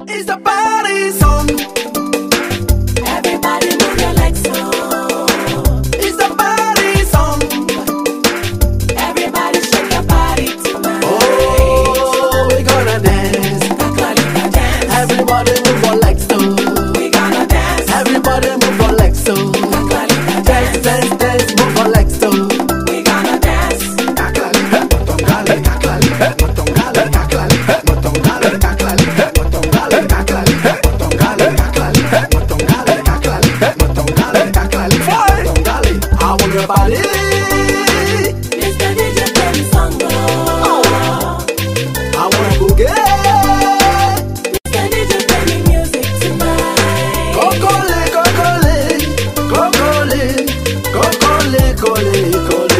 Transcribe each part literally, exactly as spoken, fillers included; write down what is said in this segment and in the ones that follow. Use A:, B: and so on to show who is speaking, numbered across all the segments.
A: It's a party song.
B: Everybody move your legs so.
A: It's a party song.
B: Everybody shake your body tonight.
A: Oh, we gonna dance.
B: Kakalika dance.
A: Everybody move your legs too.
B: We gonna dance.
A: Everybody move your legs too.
B: Kakalika
A: Dance,
B: dance.
A: dance, dance, move your legs too.
B: We gonna dance.
A: Kakalika, motongale, kakalika, motongale, kakalika, motongale, kakalika, motongale, kakalika, motongale, kakalika, motongale, kakalika, motongale, kakalika, motongale. I want your body.
B: Mister D J play the song.
A: I wanna boogie.
B: Mister D J play the music tonight.
A: Kokole, kokole, kokole, kokole, kole, kole.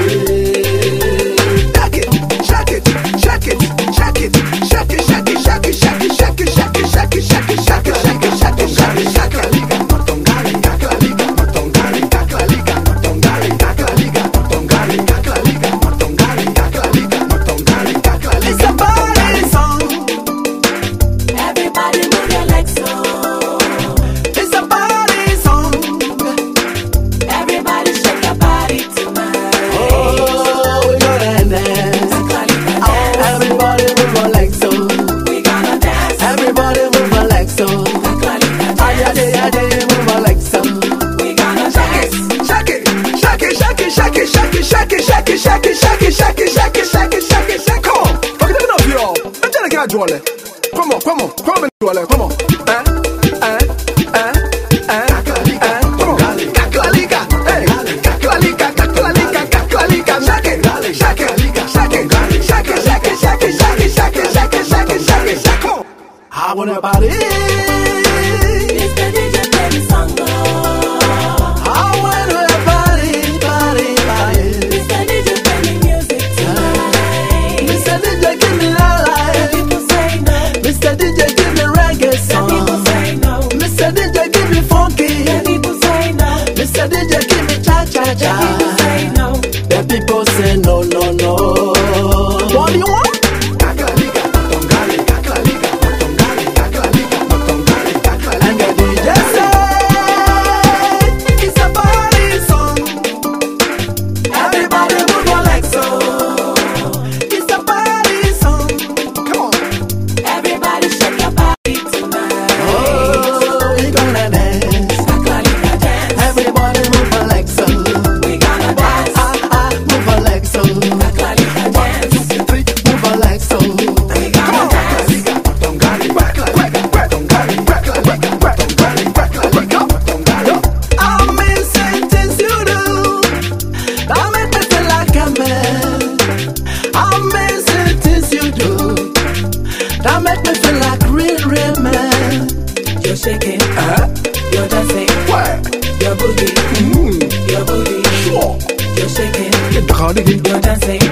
A: Shake it, shake it, shake it, shake it, shake it, shake it, shake it, shake it, shake it, shake it, shake it, shake it, shake it, shake it, shake it, shake it. Motongale, kakalika, motongale, kakalika, motongale, kakalika, motongale, kakalika, motongale, kakalika, motongale, kakalika. It's a party song.
B: Everybody move your legs so.
A: It's a party song.
B: Everybody shake your body tonight.
A: Oh, we gonna dance.
B: Kakalika
A: Oh,
B: dance.
A: everybody move your legs so.
B: We gonna dance.
A: Everybody move your legs so.
B: Kakalika
A: Ah, yeah,
B: dance.
A: yeah, yeah, yeah, move your legs so.
B: We gonna
A: Shake it,
B: dance.
A: shake it, shake it, shake it, shake it, shake it, shake it, shake it, shake it, shake it, shake it, shake it, shake it, shake it, shake it. Come on, fuck it up, y'all. I'm trying to get you all. Come on, come on, come on, you all. Come on. Eh, eh, eh, eh, eh. Come on. Kakalika, hey, kakalika, kakalika, kakalika. Shake it, shake it, shake it, shake it, shake it, shake it, shake it, shake it, shake it, shake it, shake it, shake it. I want your body.
B: Mister D J play the song.
A: I want your body, body, body.
B: Mister D J play the music tonight.
A: Mister D J, give me la la.
B: People say no.
A: Mister D J, give me reggae
B: Some people
A: song.
B: say no.
A: Mister D J, give me funky.
B: People say no.
A: Mister D J, give me cha cha
B: People
A: cha.
B: say no.
A: The people say no, no, no. What do you want? Kakalika, motongale, kakalika, motongale, kakalika, motongale, kakalika. And the D J say it's a party song. Everybody move your legs so. It's a party song. Come on.
B: Everybody shake your body tonight.
A: Oh, we gonna dance.
B: Kakalika dance.
A: Everybody move your legs so.
B: We gonna dance.
A: Ah, ah, move your legs so.
B: Kakalika dance.
A: Three, move your legs so.
B: We gonna dance.
A: I'm missing things you do. That make me feel like a man. I'm missing things you do. That make me feel like real, real man.
B: You're shaking.
A: Uh-huh.
B: You're dancing.
A: Where?
B: Your booty.
A: Mm,
B: Your booty.
A: sure.
B: You're shaking.
A: Get the cardigan.
B: You're dancing.